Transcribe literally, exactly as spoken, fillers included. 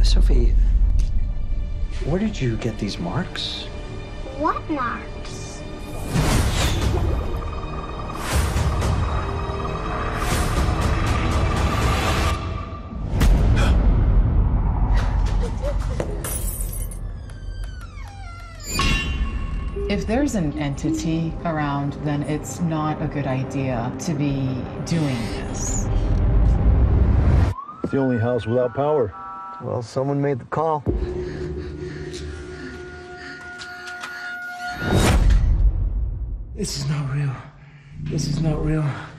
Sophie, where did you get these marks? What marks? If there's an entity around, then it's not a good idea to be doing this. It's the only house without power. Well, someone made the call. This is not real. This is not real.